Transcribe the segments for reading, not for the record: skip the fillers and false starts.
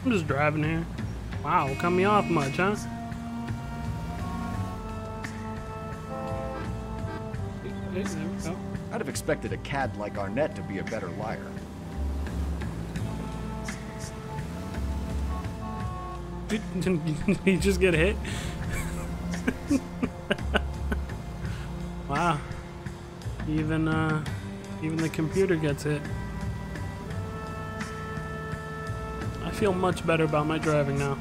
I'm just driving here. Wow, cut me off much, huh? There we go. I'd have expected a cad like Arnett to be a better liar. Did he just get hit? Wow. Even the computer gets hit. I feel much better about my driving now.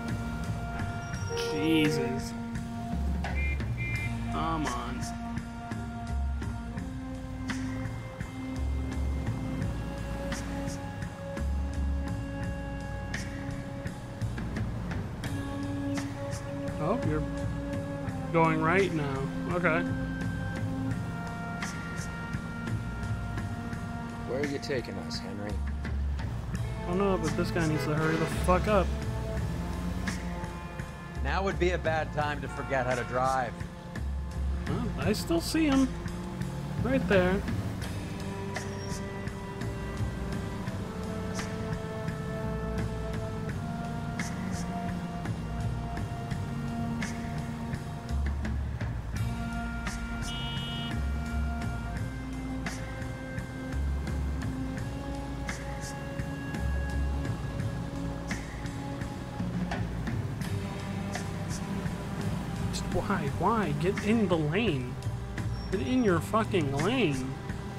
Jesus. Come on. Oh, you're going right now. Okay. Where are you taking us, Henry? Oh no, but this guy needs to hurry the fuck up. Now would be a bad time to forget how to drive. Well, I still see him. Right there. Why? Get in the lane. Get in your fucking lane.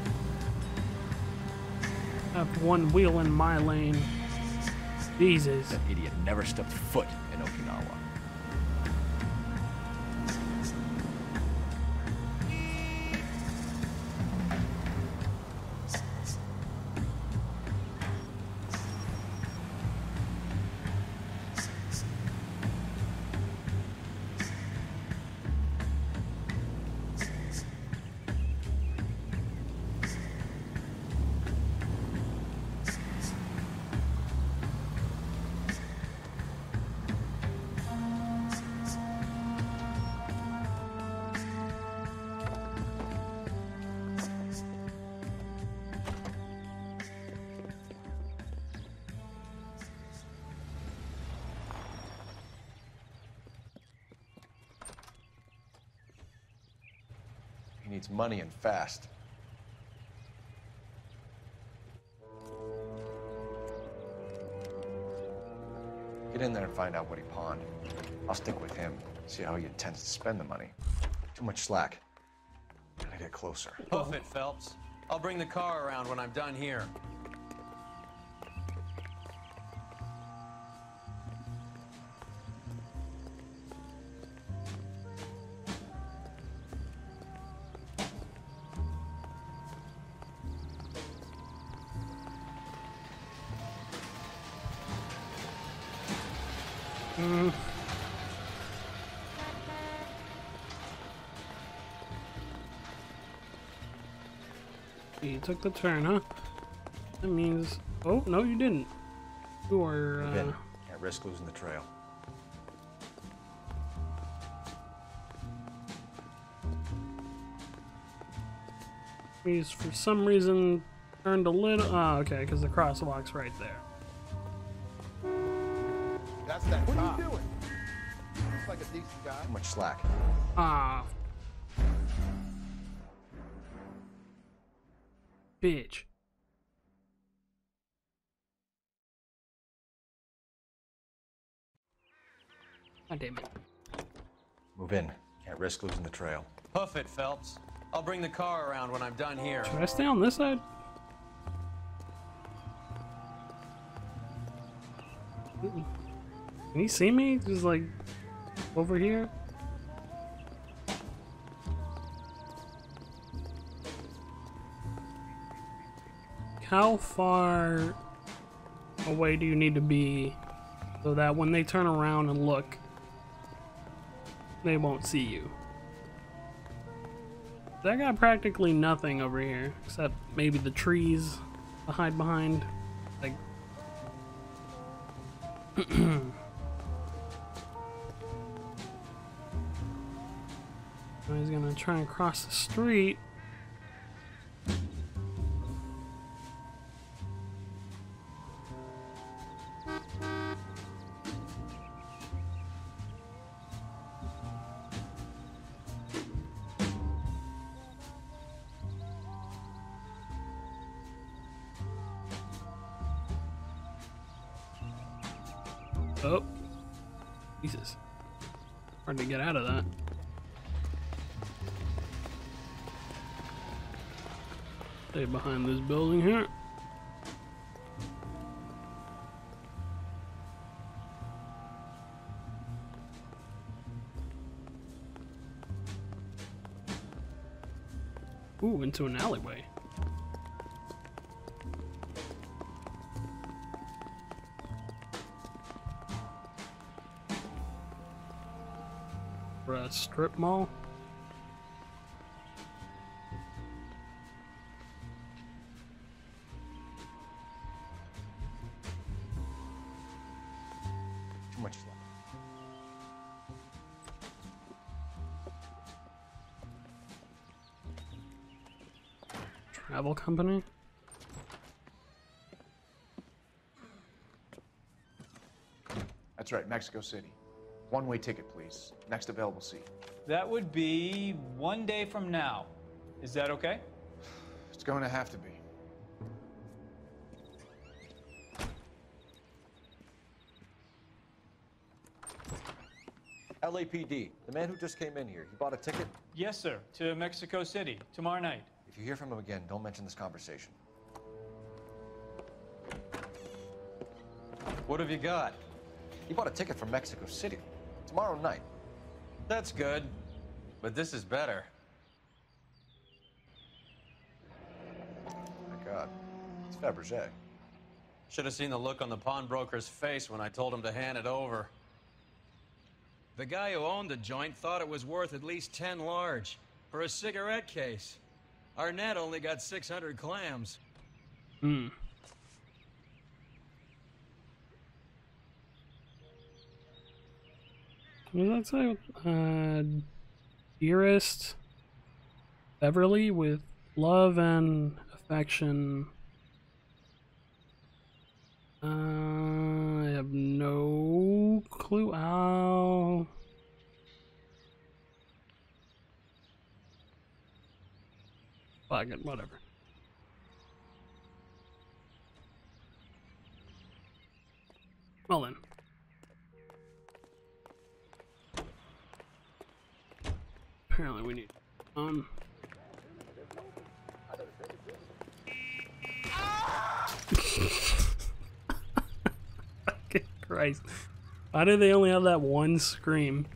Have one wheel in my lane. Jesus. That idiot never stepped foot in Okinawa. He needs money and fast. Get in there and find out what he pawned. I'll stick with him, see how he intends to spend the money. Too much slack. Gotta get closer. Hoof it, Phelps. I'll bring the car around when I'm done here. You took the turn, huh? That means... Oh, no, you didn't. You are, Can't risk losing the trail. He's, for some reason, turned a little... Oh, okay, because the crosswalk's right there. That's that cop. What are you doing? Looks like a decent guy. Too much slack. Ah. Bitch. God damn it. Move in. Can't risk losing the trail. Hoof it, Phelps. I'll bring the car around when I'm done here. Should I stay on this side? Can you see me? Just like over here? How far away do you need to be so that when they turn around and look, they won't see you? I got practically nothing over here except maybe the trees to hide behind. Like, he's gonna try and cross the street. Oh. Jesus. Hard to get out of that. Stay behind this building here. Ooh, into an alleyway. For a strip mall. Too much slack. Travel company? That's right, Mexico City. One-way ticket, please. Next available seat. That would be 1 day from now. Is that okay? It's going to have to be. LAPD, the man who just came in here, he bought a ticket? Yes, sir. To Mexico City, tomorrow night. If you hear from him again, don't mention this conversation. What have you got? He bought a ticket from Mexico City. Tomorrow night. That's good. But this is better. My God. It's Fabergé. Should have seen the look on the pawnbroker's face when I told him to hand it over. The guy who owned the joint thought it was worth at least 10 large for a cigarette case. Arnett only got 600 clams. Hmm. What does that say? Dearest Beverly, with love and affection. I have no clue. I'll... Fuck it, whatever. Well then. Apparently we need Fucking Christ. Why do they only have that one scream?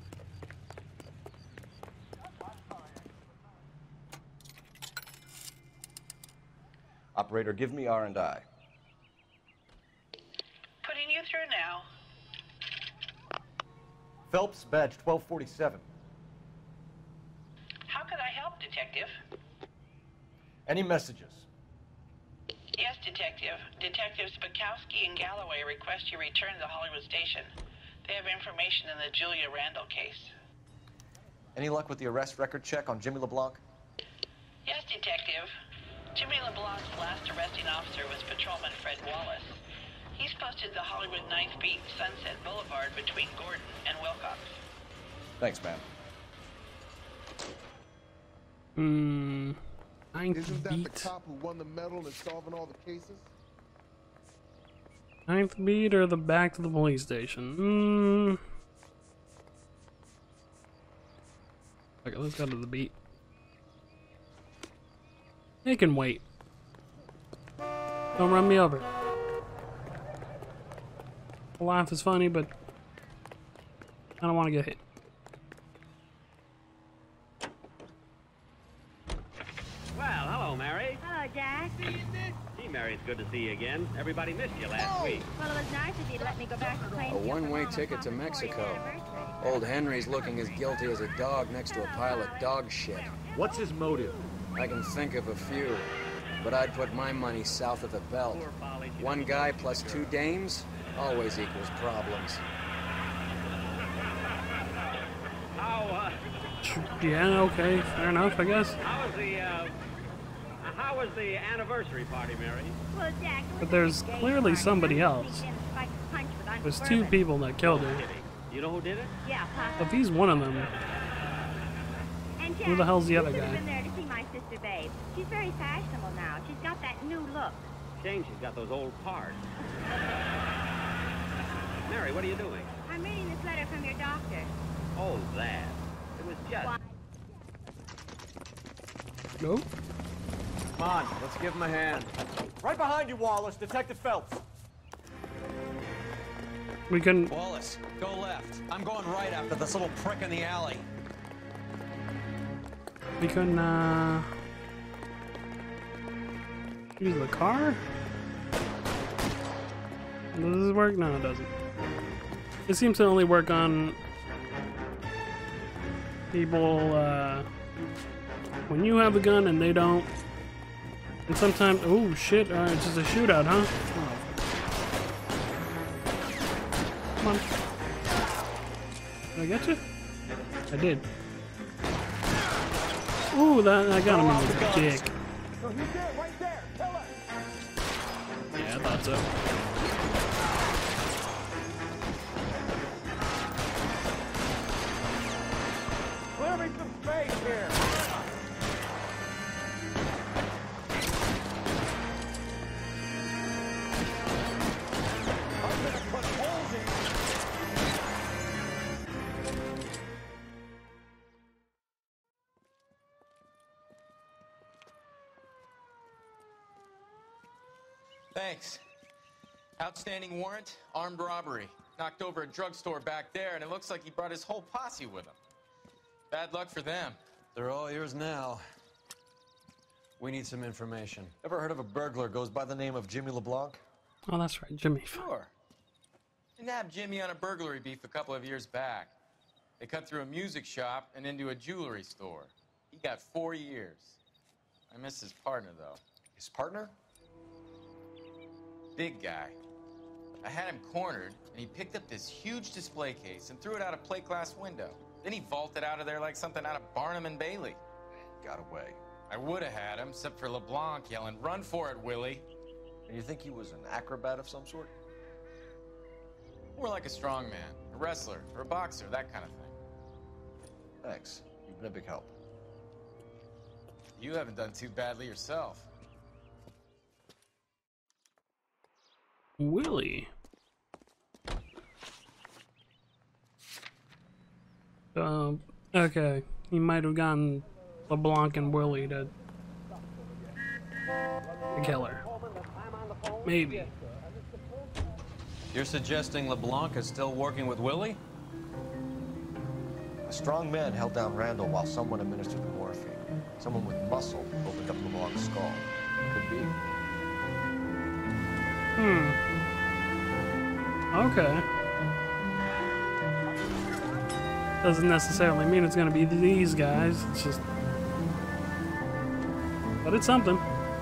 Operator, give me R&I. Putting you through now. Phelps, badge 1247. How could I help, Detective? Any messages? Yes, Detective. Detectives Bukowski and Galloway request you return to the Hollywood station. They have information in the Julia Randall case. Any luck with the arrest record check on Jimmy LeBlanc? Yes, Detective. Jimmy LeBlanc's last arresting officer was Patrolman Fred Wallace. He's posted the Hollywood 9th Beat Sunset Boulevard between Gordon and Wilcox. Thanks, man. Isn't that the Beat. cop who won the medal in solving all the cases? 9th beat or the back to the police station? Okay, let's go to the beat. They can wait. Don't run me over. The laugh is funny, but I don't want to get hit. Well, hello, Mary. Hello, Jack. Gee, Mary, it's good to see you again. Everybody missed you last week. Well, it was nice of you to let me go back to claim A one-way ticket to Mexico. Old Henry's looking as guilty as a dog next to a pile of dog shit. What's his motive? I can think of a few, but I'd put my money south of the belt. One guy plus 2 dames always equals problems. Yeah, okay, fair enough, I guess. How was the anniversary party, Mary? Well, Jack, But there's clearly somebody else. There's 2 people that killed her. You know who did it? Yeah, If he's one of them, and Jack, who the hell's the other you should have guy? been there to see my sister Babe. She's very fashionable now. She's got that new look. Shame she's got those old parts. Mary, Mary, what are you doing? I'm reading this letter from your doctor. Oh, that. It was just... Why? Nope. Come on, let's give him a hand. Right behind you, Wallace. Detective Phelps. We can. Wallace, go left. I'm going right after this little prick in the alley. We can use the car? Does this work? No, it doesn't. It seems to only work on people when you have a gun and they don't. And sometimes, oh shit, it's just a shootout, huh? Oh. Come on. Did I get you? I did. Ooh, I got him in the dick. No, he's there, right there. Tell us. Yeah, I thought so. Clear me some space here. I'm gonna put holes in you. Thanks. Outstanding warrant, armed robbery. Knocked over a drugstore back there, and it looks like he brought his whole posse with him. Bad luck for them. They're all yours now. We need some information. Ever heard of a burglar goes by the name of Jimmy LeBlanc? Oh, that's right, Jimmy. Sure. I nabbed Jimmy on a burglary beef a couple of years back. They cut through a music shop and into a jewelry store. He got 4 years. I miss his partner, though. His partner? Big guy. I had him cornered, and he picked up this huge display case and threw it out a plate glass window. Then he vaulted out of there like something out of Barnum and Bailey. Got away. I would have had him, except for LeBlanc yelling, "Run for it, Willie!" And you think he was an acrobat of some sort? More like a strongman, a wrestler, or a boxer, that kind of thing. Thanks. You've been a big help. You haven't done too badly yourself. Willie. Okay. He might have gotten LeBlanc and Willie to kill her. Maybe. You're suggesting LeBlanc is still working with Willie? A strong man held down Randall while someone administered the morphine. Someone with muscle opened up LeBlanc's skull. Could be. Okay. Doesn't necessarily mean it's gonna be these guys. It's just... But it's something.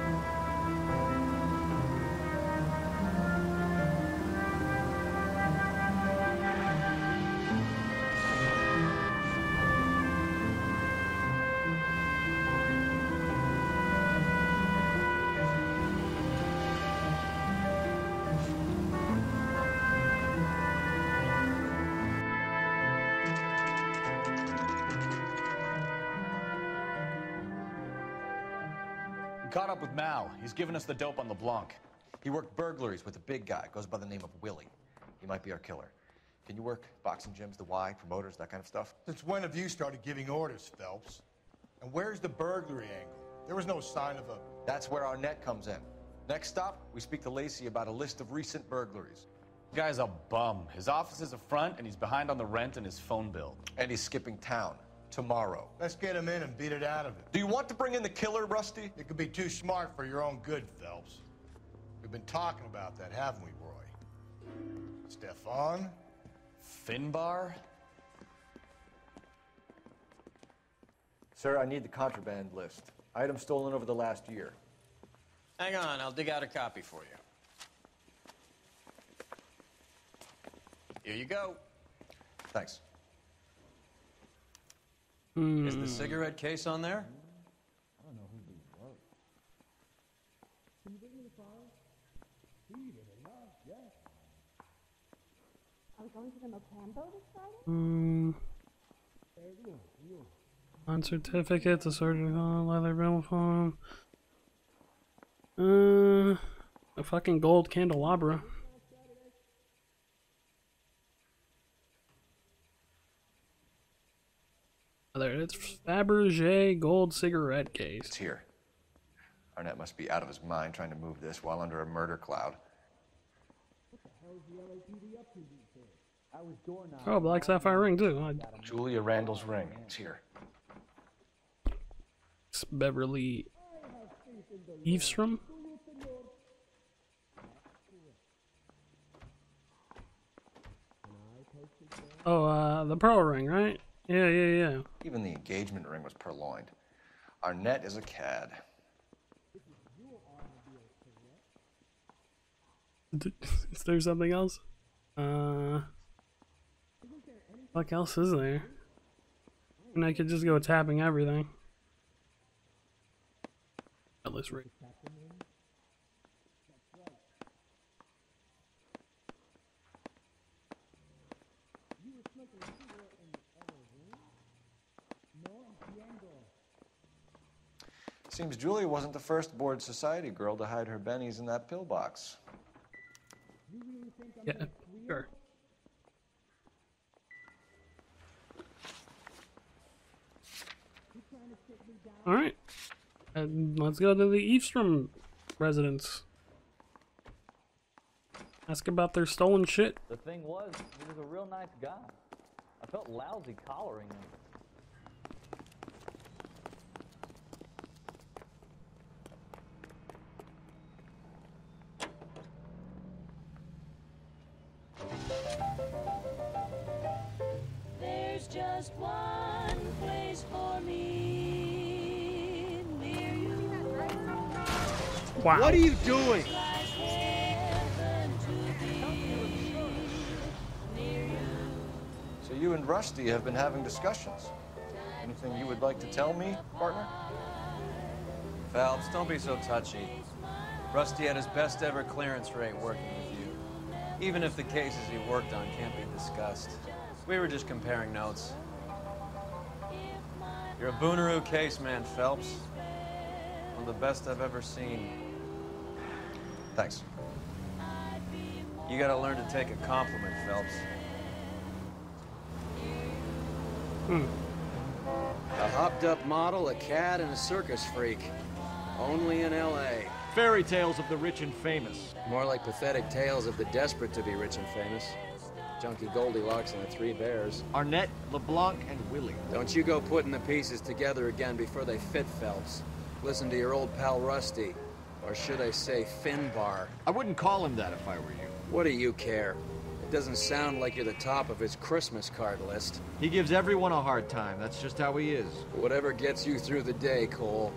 Caught up with Mao. He's given us the dope on LeBlanc. He worked burglaries with a big guy. Goes by the name of Willie. He might be our killer. Can you work boxing gyms, the Y, promoters, that kind of stuff? Since when have you started giving orders, Phelps? And where's the burglary angle? There was no sign of a... That's where our net comes in. Next stop, we speak to Lacey about a list of recent burglaries. The guy's a bum. His office is a front, and he's behind on the rent and his phone bill. And he's skipping town. Tomorrow. Let's get him in and beat it out of him. Do you want to bring in the killer, Rusty? It could be too smart for your own good, Phelps. We've been talking about that, haven't we, Roy? Stefan? Finbar? Sir, I need the contraband list. Items stolen over the last year. Hang on, I'll dig out a copy for you. Here you go. Thanks. Is the cigarette case on there? I don't know who these were. Can you bring me the file? Heated enough, yes. Are we going to the Mocambo this Friday? On certificates, assorted leather bill phone. A fucking gold candelabra. There, it's Fabergé gold cigarette case. It's here. Arnett must be out of his mind trying to move this while under a murder cloud. Oh, black sapphire ring too. Julia Randall's ring. It's here. It's Beverly Eavesdrom. Oh, the pearl ring, right? Yeah. Even the engagement ring was purloined. Arnett is a cad. Is there something else? What else is there? And I could just go tapping everything. Let's read. Seems Julia wasn't the first bored society girl to hide her bennies in that pillbox. Yeah, sure. All right, and let's go to the Eavesdrom residence. Ask about their stolen shit. The thing was, he was a real nice guy. I felt lousy collaring him. There's just one place for me near you. Wow. What are you doing? So you and Rusty have been having discussions. Anything you would like to tell me, partner? Phelps, don't be so touchy. Rusty had his best ever clearance rate working with you. Even if the cases he worked on can't be discussed. We were just comparing notes. You're a Booneroo case man, Phelps. One of the best I've ever seen. Thanks. You gotta learn to take a compliment, Phelps. A hopped-up model, a cad, and a circus freak. Only in L.A. Fairy tales of the rich and famous. More like pathetic tales of the desperate to be rich and famous. Junkie Goldilocks and the Three Bears. Arnett, LeBlanc, and Willie. Don't you go putting the pieces together again before they fit, Phelps. Listen to your old pal Rusty. Or should I say Finbar. I wouldn't call him that if I were you. What do you care? It doesn't sound like you're the top of his Christmas card list. He gives everyone a hard time. That's just how he is. Whatever gets you through the day, Cole.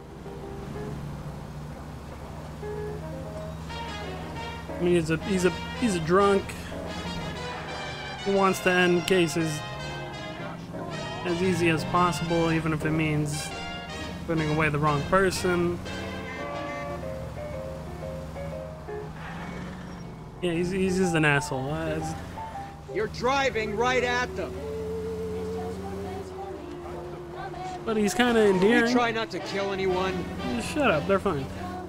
I mean, he's a drunk. He wants to end cases as easy as possible, even if it means putting away the wrong person. Yeah, he's just an asshole. You're driving right at them. But he's kind of endearing. You try not to kill anyone. Just shut up. They're fine.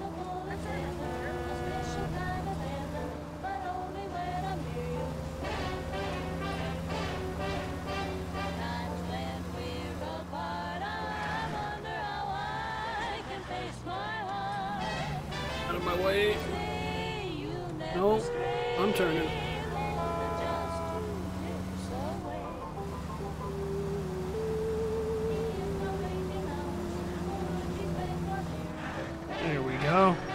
Out of my way. No, I'm turning. There we go.